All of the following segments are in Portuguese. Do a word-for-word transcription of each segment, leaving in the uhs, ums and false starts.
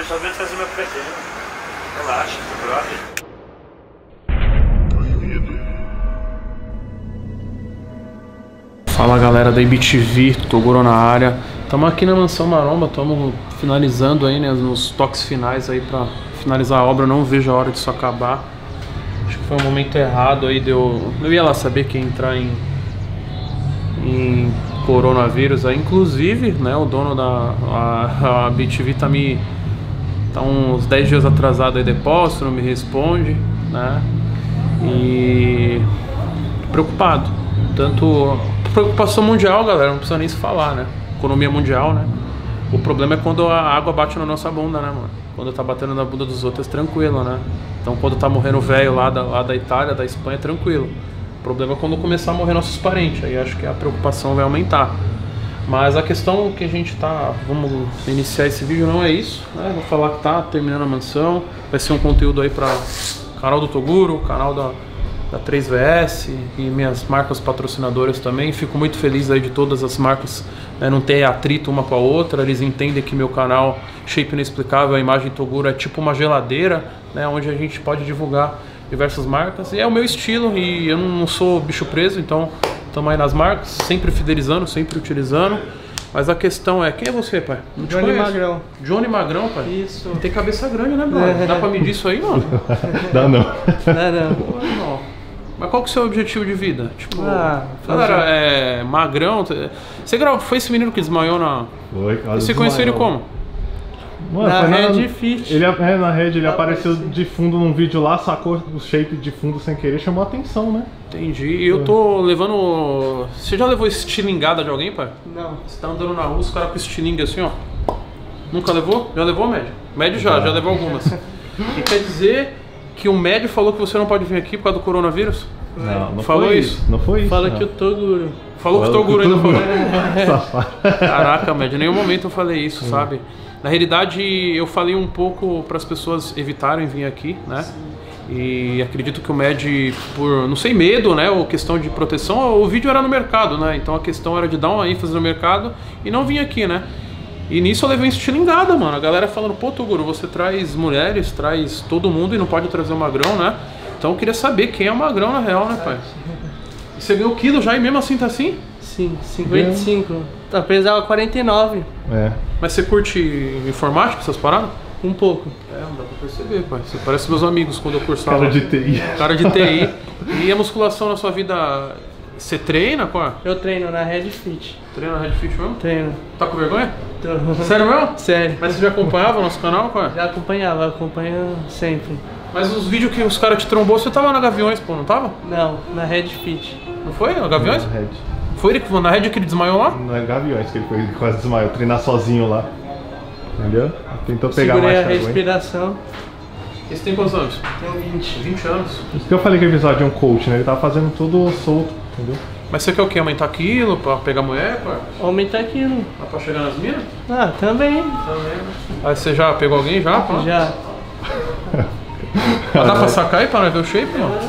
só veio trazer meu pretendo. Relaxa, brother. Fala galera da I B T V, Toguro na área. Estamos aqui na Mansão Maromba, estamos finalizando aí, né, nos toques finais aí pra finalizar a obra. Não vejo a hora disso acabar. Acho que foi um momento errado aí de eu... Eu ia lá saber que ia entrar em, em coronavírus aí. Inclusive, né, o dono da a, a I B T V tá me... tá uns dez dias atrasado aí depósito, não me responde, né? E... preocupado. Tanto... preocupação mundial, galera, não precisa nem se falar, né? Economia mundial, né? O problema é quando a água bate na nossa bunda, né, mano? Quando tá batendo na bunda dos outros, é tranquilo, né? Então quando tá morrendo velho lá da, lá da Itália, da Espanha, é tranquilo. O problema é quando começar a morrer nossos parentes, aí acho que a preocupação vai aumentar. Mas a questão que a gente tá... Vamos iniciar esse vídeo, não é isso, né? Vou falar que tá terminando a mansão. Vai ser um conteúdo aí pra canal do Toguro, canal da... da três V S e minhas marcas patrocinadoras também. Fico muito feliz aí de todas as marcas, né, não ter atrito uma com a outra. Eles entendem que meu canal Shape Inexplicável, a imagem Toguro, é tipo uma geladeira, né, onde a gente pode divulgar diversas marcas. E é o meu estilo e eu não sou bicho preso, então estamos aí nas marcas, sempre fidelizando, sempre utilizando. Mas a questão é, quem é você, pai? Não Johnny Magrão. Johnny Magrão, pai? Isso. Tem cabeça grande, né, brother? É. Dá pra medir isso aí, mano? Dá não. Dá não. Pô, não. Mas qual que é o seu objetivo de vida? Tipo, ah, galera, é magrão. Você gravou, foi esse menino que desmaiou na... Foi, cara. Você conheceu ele como? Mano, na Red na... Fit. Ele, é, na Red, ele apareceu de fundo num vídeo lá, sacou o shape de fundo sem querer, chamou a atenção, né? Entendi. E eu tô levando... Você já levou estilingada de alguém, pai? Não. Você tá andando na rua, os caras com estilingue assim, ó. Nunca levou? Já levou, médio? Médio já, já, já levou algumas. E quer dizer que o médio falou que você não pode vir aqui por causa do coronavírus? Não, não falou foi isso. isso. Não foi isso. Fala não. que o Toguro. Falou que o Toguro ainda falou. Safado. Caraca, médio, em nenhum momento eu falei isso, hum. sabe? Na realidade, eu falei um pouco para as pessoas evitarem vir aqui, né? Sim. E acredito que o Med, por, não sei, medo, né? Ou questão de proteção, o vídeo era no mercado, né? Então a questão era de dar uma ênfase no mercado e não vir aqui, né? E nisso eu levei estilingada, mano. A galera falando, pô, Toguro, você traz mulheres, traz todo mundo e não pode trazer o magrão, né? Então eu queria saber quem é o magrão na real, né, pai? E você ganhou quilo já e mesmo assim tá assim? Sim, cinquenta e cinco. Tá pesava quarenta e nove. É. Mas você curte informática, essas paradas? Um pouco. É, não dá pra perceber, pai. Você parece meus amigos quando eu cursava. Cara de T I. Cara de T I. E a musculação na sua vida, você treina, qual? Eu treino na Red Fit. Treina na Red Fit mesmo? Treino. Tá com vergonha? Tô. Sério mesmo? Sério. Mas você já acompanhava o nosso canal, qual? Já acompanhava, acompanho sempre. Mas os vídeos que os caras te trombou, você tava na Gaviões, pô, não tava? Não, na Red Fit. Não foi? Na Gaviões? Na Red. Foi ele que foi na Red que ele desmaiou lá? Não é Gaviões que ele foi, ele quase desmaiou, treinar sozinho lá. Entendeu? Tentou pegar Segurei mais a respiração. Esse tem quantos anos? Tenho vinte. vinte anos. Isso que eu falei que o episódio é um coach, né? Ele tava fazendo tudo solto, entendeu? Mas você quer o quê? Aumentar quilo pra pegar mulher, pô? Aumentar aquilo. Dá pra chegar nas minas? Ah, também. Também. Aí você já pegou alguém já? Pô? Já. Mas dá pra sacar aí pra ver o shape, não?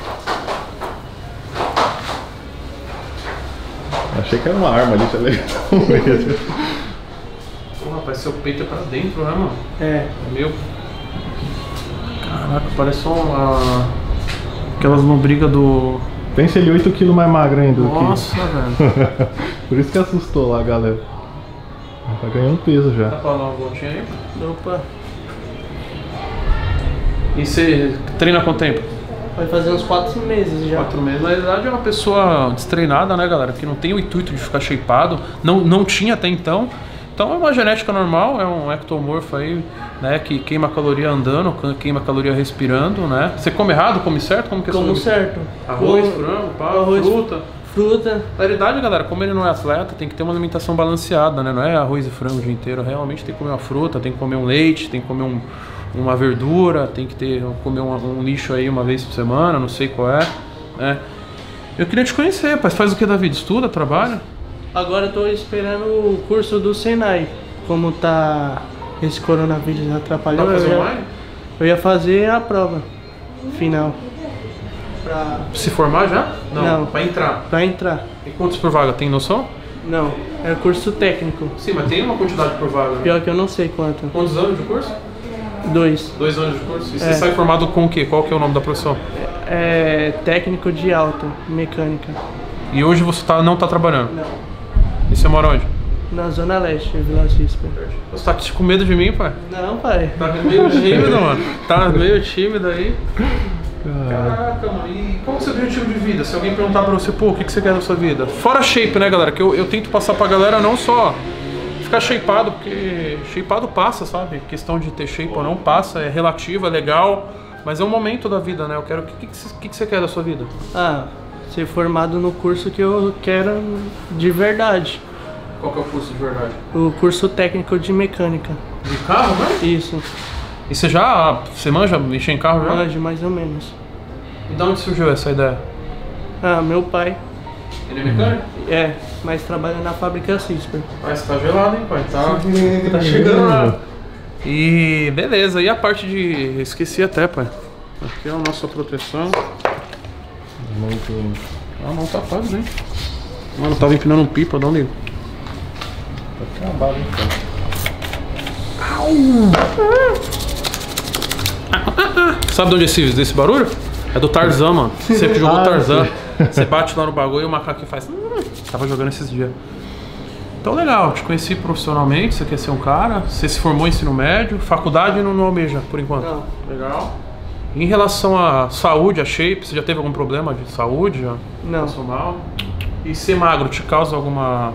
Achei que era uma arma ali, tá legal. Pô, rapaz, seu peito é pra dentro, né, mano? É. É meu. Caraca, parece uma... aquelas lombrigas do... Pensa ele oito quilos mais magro ainda. Nossa, que... velho. Por isso que assustou lá, galera. Tá ganhando peso já. Dá pra dar uma voltinha aí? Opa. E você treina há quanto tempo? Vai fazer uns quatro meses já. Quatro meses. Na verdade é uma pessoa destreinada, né, galera? Que não tem o intuito de ficar shapeado. Não, não tinha até então. Então é uma genética normal, é um ectomorfo aí, né? Que queima caloria andando, queima caloria respirando, né? Você come errado, come certo? Como que é Como certo. Arroz, Com... frango, pá, arroz, fruta. Fruta. Na verdade, galera, como ele não é atleta, tem que ter uma alimentação balanceada, né? Não é arroz e frango o dia inteiro. Realmente tem que comer uma fruta, tem que comer um leite, tem que comer um, uma verdura, tem que ter, comer um, um lixo aí uma vez por semana, não sei qual é, né? Eu queria te conhecer, pai. Faz o que, David? Estuda, trabalha? Agora eu tô esperando o curso do Senai. Como tá esse coronavírus atrapalhando, Vai fazer eu, online? ia, eu ia fazer a prova final. Pra... Se formar já? Não, Não. pra entrar. Pra entrar. E quantos por vaga? Tem noção? Não, é curso técnico. Sim, mas tem uma quantidade por vaga, né? Pior que eu não sei quanto. Quantos anos de curso? Dois. Dois anos de curso? E você É. sai formado com o quê? Qual que é o nome da profissão? É técnico de auto, mecânica. E hoje você tá, não tá trabalhando? Não. E você mora onde? Na Zona Leste, Vila Cispa. Você tá com medo de mim, pai? Não, pai. Tá meio tímido, mano. Tá meio tímido aí. Caraca, mano. E qual é o seu objetivo de vida? Se alguém perguntar pra você, pô, o que que você quer da sua vida? Fora shape, né, galera? Que eu, eu tento passar pra galera não só ficar shapeado, porque shapeado passa, sabe? Questão de ter shape ou não passa, é relativo, é legal, mas é um momento da vida, né? Eu quero. O que, que, que, você- que que você quer da sua vida? Ah, ser formado no curso que eu quero de verdade. Qual que é o curso de verdade? O curso técnico de mecânica. De carro, né? Isso. E você já. Você manja mexer em carro já? Manje, mais ou menos. E de onde surgiu essa ideia? Ah, meu pai. Ele é mecânico? É, mas trabalha na fábrica Cisper. Mas tá gelado, hein, pai? Tá, tá chegando lá. E beleza, e a parte de. Esqueci até, pai. Aqui é a nossa proteção. Ah, não tá fácil, hein? Mano, tava empinando um pipa, dá um ligo. Tá acabado, então. Sabe de onde é esse, desse barulho? É do Tarzan, mano. Você que jogou Ah, Tarzan. sim. Você bate lá no bagulho e o macaquinho faz. "Hum", tava jogando esses dias. Então legal, te conheci profissionalmente, você quer ser um cara, você se formou em ensino médio, faculdade não, não almeja por enquanto. Não. Legal. Em relação à saúde, a shape, você já teve algum problema de saúde? Já? Não. Passou mal? E ser magro te causa alguma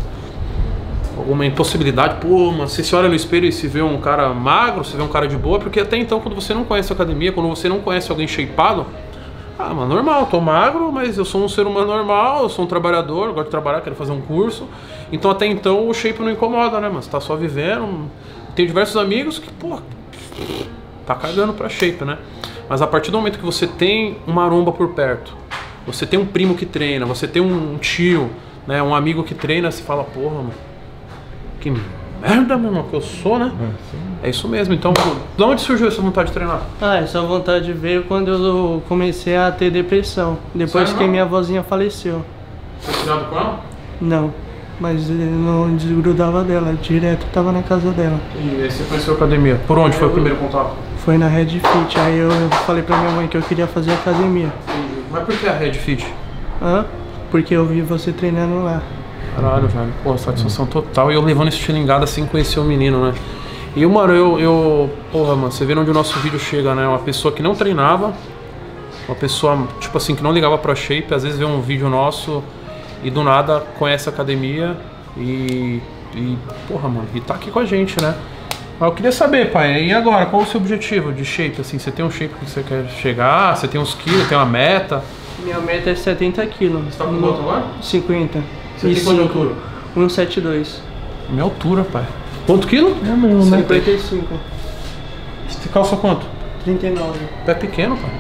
alguma impossibilidade? Pô, mano, você se olha no espelho e se vê um cara magro, você vê um cara de boa, porque até então quando você não conhece a academia, quando você não conhece alguém shapeado, ah, mano, normal, tô magro, mas eu sou um ser humano normal, eu sou um trabalhador, eu gosto de trabalhar, quero fazer um curso. Então até então o shape não incomoda, né, mano? Você tá só vivendo. Tenho diversos amigos que, pô, tá cagando pra shape, né? Mas a partir do momento que você tem uma maromba por perto, você tem um primo que treina, você tem um tio, né, um amigo que treina, você fala, porra, mano, que merda, meu irmão, que eu sou, né? É isso mesmo. Então, de onde surgiu essa vontade de treinar? Ah, essa vontade veio quando eu comecei a ter depressão. Depois Sério, que não? minha avózinha faleceu. Foi criado com ela? Não, mas eu não desgrudava dela, direto tava na casa dela. E aí você conheceu a academia. Por onde foi o primeiro contato? Foi na Red Fit, aí eu falei pra minha mãe que eu queria fazer academia. Mas por que a Red Fit? Hã? Porque eu vi você treinando lá. Caralho, velho. Pô, satisfação total. E eu levando esse estilingado assim, conhecer o menino, né? E, mano, eu, eu... Porra, mano, você vê onde o nosso vídeo chega, né? Uma pessoa que não treinava, uma pessoa, tipo assim, que não ligava pra shape, às vezes vê um vídeo nosso e do nada conhece a academia e... E, porra, mano, e tá aqui com a gente, né? Mas eu queria saber, pai, e agora, qual o seu objetivo de shape, assim? Você tem um shape que você quer chegar? Você tem uns quilos, tem uma meta? Minha meta é setenta quilos. Você tá com quanto agora? cinquenta. Você tem quanto de altura? cento e setenta e dois. Minha altura, pai. Quanto quilo? É mesmo, né? cinquenta e cinco. Você calça quanto? trinta e nove. Pé pequeno, pai.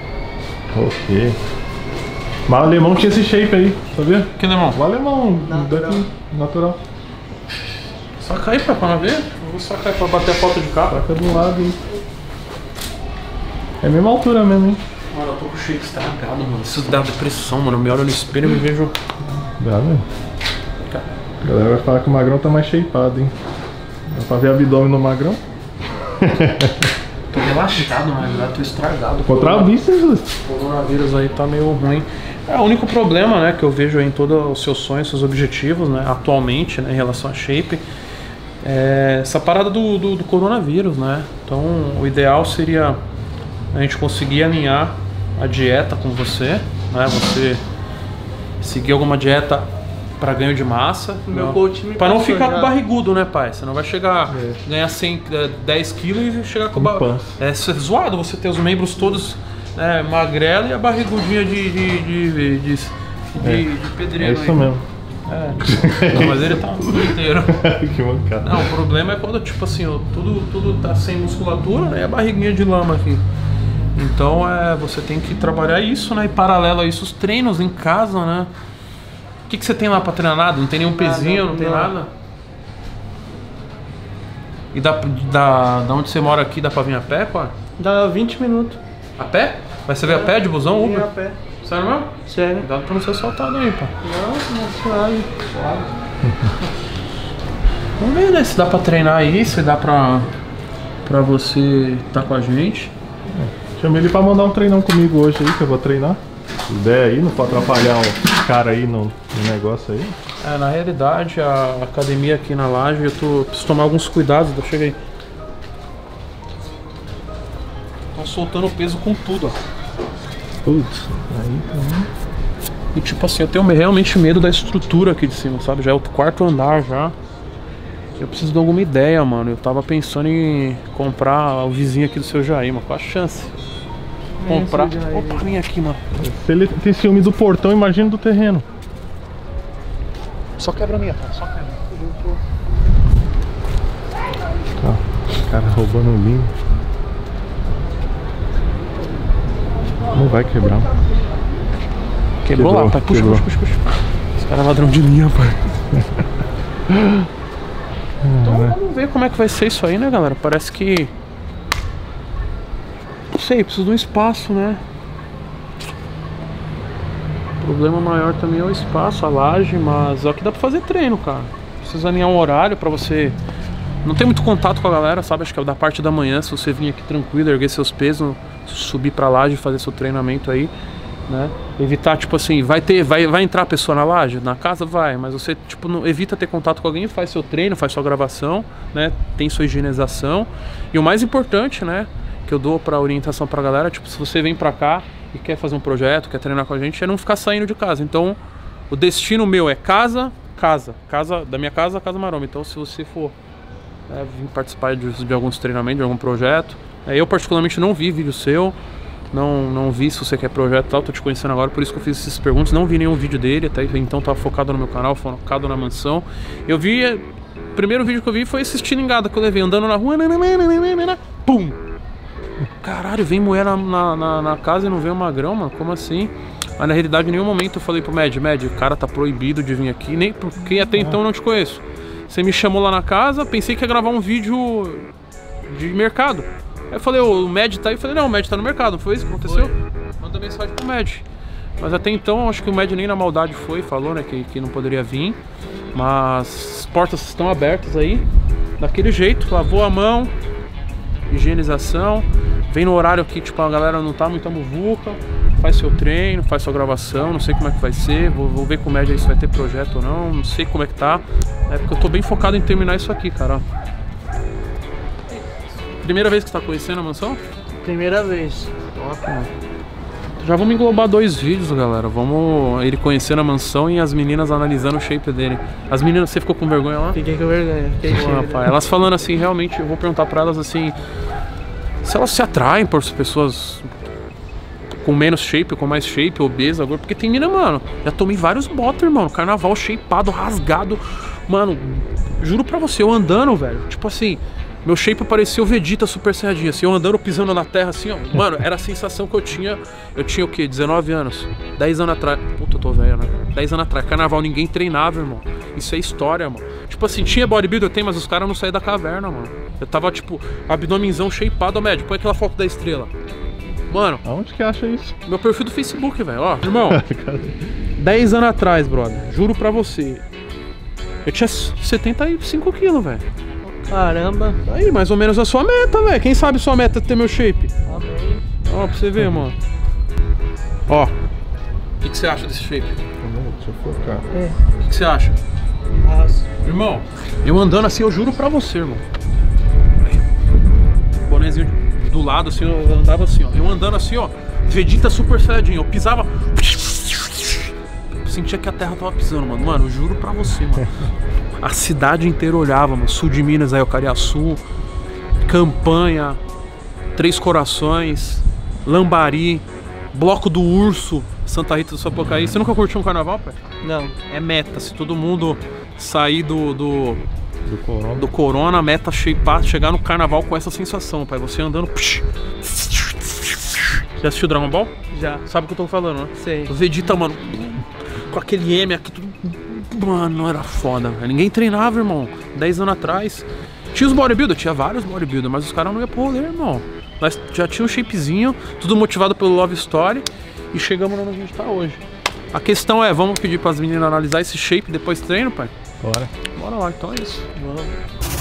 Ok. Mas o alemão tinha esse shape aí, sabia? Que irmão? O alemão Natural. daqui, natural. Saca aí, pai, pra não ver. Eu vou sacar aí pra bater a foto de capa. Taca do lado aí. É a mesma altura mesmo, hein? Mano, eu tô com o shape estragado, mano. Isso dá depressão, mano. Eu me olho no espelho e me vejo. Dá, velho. A galera vai falar que o magrão tá mais shapeado, hein? Dá pra ver abdômen no magrão? Tô relaxado, mas já tô estragado. Encontrar o bíceps, O coronavírus aí tá meio ruim. É o único problema, né, que eu vejo aí em todos os seus sonhos, seus objetivos, né, atualmente, né, em relação a shape, é essa parada do, do, do coronavírus, né? Então, o ideal seria a gente conseguir alinhar a dieta com você, né? Você seguir alguma dieta para ganho de massa, Meu né? coach me Pra não passou ficar já. com barrigudo, né, pai? Você não vai chegar, É. ganhar cem, eh, dez quilos e chegar com Um ba... pança. É zoado você ter os membros todos, né, magrelo e a barrigudinha de, de, de, de, de, É. de pedreiro. é isso aí. mesmo. É. Não, mas ele tá inteiro. Que mancada. Não, o problema é quando, tipo assim, ó, tudo, tudo tá sem musculatura, né, e a barriguinha de lama aqui. Então, é, você tem que trabalhar isso, né, e paralelo a isso, os treinos em casa, né. O que, que você tem lá pra treinar? Nada? Não tem nenhum Nada, pezinho, não tem não. nada? E da, da, da onde você mora aqui, dá pra vir a pé, pô? Dá vinte minutos. A pé? Mas você veio a pé, de busão, Vim Uber? a pé. Sério mesmo? Sério. Cuidado pra não ser assaltado aí, pá. Não, não, suave. Suave. Vamos ver, né? Se dá pra treinar aí, se dá pra, pra você tá com a gente. Chamei ele pra mandar um treinão comigo hoje aí, que eu vou treinar. Se der aí, não pode atrapalhar o cara aí no, no negócio aí. É, na realidade, a academia aqui na laje, eu tô, preciso tomar alguns cuidados. Eu cheguei. Estão soltando o peso com tudo, ó. Putz, aí também. E tipo assim, eu tenho realmente medo da estrutura aqui de cima, sabe? Já é o quarto andar já. Eu preciso de alguma ideia, mano. Eu tava pensando em comprar o vizinho aqui do seu Jair, mano. Qual a chance? Comprar. Opa, vem aqui, mano. Se ele tem ciúme do portão, imagina do terreno. Só quebra a minha, tá? Só quebra. Tá, cara roubando o linho. Não vai quebrar. Quebrou, Quebrou lá, pai. Puxa, quebrou. puxa, puxa, puxa. Esse cara é ladrão de linha, pai. Então vamos ver como é que vai ser isso aí, né, galera? Parece que... Não sei, preciso de um espaço, né? O problema maior também é o espaço, a laje, mas é o que dá pra fazer treino, cara. Precisa alinhar um horário pra você... Não tem muito contato com a galera, sabe? Acho que é da parte da manhã, se você vir aqui tranquilo, erguer seus pesos, subir pra laje e fazer seu treinamento aí, né? Evitar, tipo assim, vai ter, vai, vai entrar a pessoa na laje? Na casa vai, mas você, tipo, não, evita ter contato com alguém, faz seu treino, faz sua gravação, né? Tem sua higienização. E o mais importante, né? Que eu dou pra orientação pra galera, tipo, se você vem pra cá e quer fazer um projeto, quer treinar com a gente, é não ficar saindo de casa. Então, o destino meu é casa, casa, casa, da minha casa, Casa Maromba. Então, se você for é, vir participar de, de alguns treinamentos, de algum projeto, é, eu particularmente não vi vídeo seu, não, não vi se você quer projeto e tal, tô te conhecendo agora, por isso que eu fiz essas perguntas, não vi nenhum vídeo dele, até então tava focado no meu canal, focado na mansão. Eu vi, o primeiro vídeo que eu vi foi esse estilingada que eu levei, andando na rua, pum! Caralho, vem mulher na, na, na, na casa e não vem o magrão, mano, como assim? Mas na realidade em nenhum momento eu falei pro Med, Med, o cara tá proibido de vir aqui, nem porque até então eu não te conheço. Você me chamou lá na casa, pensei que ia gravar um vídeo de mercado. Aí eu falei, ô, o Med tá aí, eu falei, não, o Med tá no mercado, não foi isso que aconteceu? Manda mensagem pro Med. Mas até então, acho que o Med nem na maldade foi, falou, né, que, que não poderia vir. Mas as portas estão abertas aí, daquele jeito, lavou a mão, higienização. Vem no horário aqui, tipo, a galera não tá muita muvuca, faz seu treino, faz sua gravação, não sei como é que vai ser, vou, vou ver com o Med aí se vai ter projeto ou não, não sei como é que tá. É porque eu tô bem focado em terminar isso aqui, cara. Primeira vez que você tá conhecendo a mansão? Primeira vez. Top, mano. Já vamos englobar dois vídeos, galera. Vamos ele conhecendo a mansão e as meninas analisando o shape dele. As meninas, você ficou com vergonha lá? Fiquei com vergonha. Fiquei Pô, rapaz, elas falando assim, realmente, eu vou perguntar pra elas assim, se elas se atraem por pessoas com menos shape, com mais shape, obesa, agora, porque tem mina, mano, já tomei vários botas, irmão, carnaval shapeado, rasgado, mano, juro pra você, eu andando, velho, tipo assim, meu shape parecia o Vegeta Super Saiyajin, assim, eu andando, pisando na terra, assim, ó, mano, era a sensação que eu tinha, eu tinha o quê, dezenove anos, dez anos atrás, puta, eu tô velho, né, dez anos atrás, carnaval, ninguém treinava, irmão, isso é história, mano, tipo assim, tinha bodybuilder, tem, mas os caras não saíam da caverna, mano, eu tava, tipo, abdominzão shapeado, ó, médio, põe aquela foto da estrela. Mano, aonde que acha isso? Meu perfil do Facebook, velho, ó, irmão, dez anos atrás, brother, juro pra você, eu tinha setenta e cinco quilos, velho. Caramba. Aí, mais ou menos a sua meta, velho, quem sabe sua meta é ter meu shape? Amém. Ó, pra você ver, mano. Ó, o que, que você acha desse shape? Deixa eu focar. É. O que, que você acha? Nossa. Irmão, eu andando assim, eu juro pra você, irmão. Bonézinho do lado, assim, eu andava assim, ó. Eu andando assim, ó. Vegeta Super Saiyajin, eu pisava. Eu sentia que a terra tava pisando, mano. Mano, eu juro pra você, mano. A cidade inteira olhava, mano. Sul de Minas, aí, Cariaçu, Campanha, Três Corações, Lambari, Bloco do Urso, Santa Rita do Sapucaí. Você nunca curtiu um carnaval, pai? Não. É meta, se todo mundo sair do, do, Do corona. do corona, meta shapear, chegar no carnaval com essa sensação, pai. Você andando. Já assistiu Dragon Ball? Já. Sabe o que eu tô falando, né? Sei. O Vegeta, mano, com aquele M aqui, tudo. Mano, era foda, velho. Ninguém treinava, irmão. dez anos atrás. Tinha os bodybuilders, tinha vários bodybuilders, mas os caras não iam pro rolê, irmão. Nós já tinha um shapezinho, tudo motivado pelo Love Story. E chegamos onde a gente tá hoje. A questão é, vamos pedir pras meninas analisar esse shape depois do treino, pai? Bora. Bora lá, então é isso. Vamos.